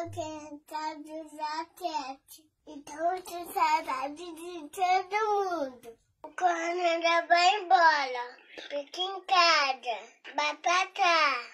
tentar usar cat. Então, te saudade de todo mundo. O Canadá vai embora. Fica em casa. Vai pra cá.